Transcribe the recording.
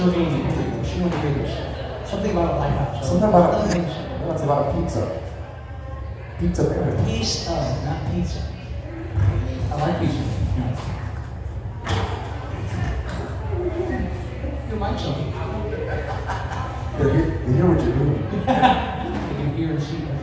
her Amy. She went to Vegas. Something about a lighthouse. Something about a pizza. No, it's about a pizza. Pizza parent. Pizza, not pizza. I like pizza. Yeah. Your mic's on. They hear what you're doing. You can hear and see.